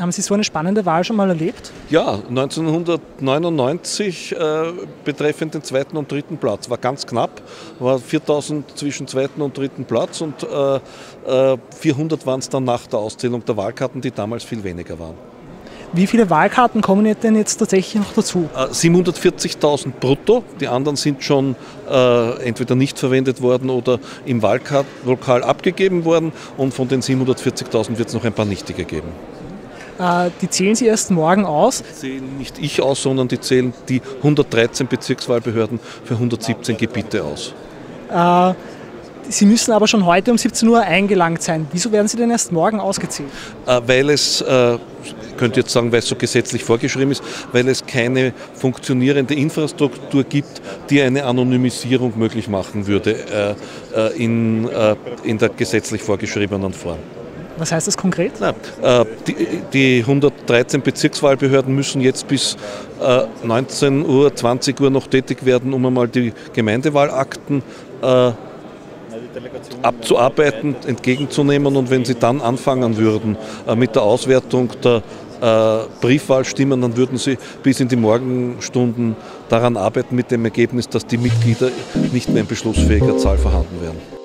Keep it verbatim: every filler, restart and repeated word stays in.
haben Sie so eine spannende Wahl schon mal erlebt? Ja, neunzehnhundertneunundneunzig äh, betreffend den zweiten und dritten Platz. War ganz knapp, war viertausend zwischen zweiten und dritten Platz und äh, äh, vierhundert waren es dann nach der Auszählung der Wahlkarten, die damals viel weniger waren. Wie viele Wahlkarten kommen denn jetzt tatsächlich noch dazu? Äh, siebenhundertvierzigtausend brutto, die anderen sind schon äh, entweder nicht verwendet worden oder im Wahllokal abgegeben worden und von den siebenhundertvierzigtausend wird es noch ein paar nichtige geben. Äh, die zählen Sie erst morgen aus? Die zählen nicht ich aus, sondern die zählen die hundertdreizehn Bezirkswahlbehörden für hundertsiebzehn Gebiete aus. Äh, Sie müssen aber schon heute um siebzehn Uhr eingelangt sein. Wieso werden Sie denn erst morgen ausgezählt? Äh, weil es, äh, ich könnte jetzt sagen, weil es so gesetzlich vorgeschrieben ist, weil es keine funktionierende Infrastruktur gibt, die eine Anonymisierung möglich machen würde äh, in, äh, in der gesetzlich vorgeschriebenen Form. Was heißt das konkret? Na, äh, die, die hundertdreizehn Bezirkswahlbehörden müssen jetzt bis äh, neunzehn Uhr, zwanzig Uhr noch tätig werden, um einmal die Gemeindewahlakten äh, abzuarbeiten, entgegenzunehmen, und wenn sie dann anfangen würden äh, mit der Auswertung der äh, Briefwahlstimmen, dann würden sie bis in die Morgenstunden daran arbeiten mit dem Ergebnis, dass die Mitglieder nicht mehr in beschlussfähiger Zahl vorhanden wären.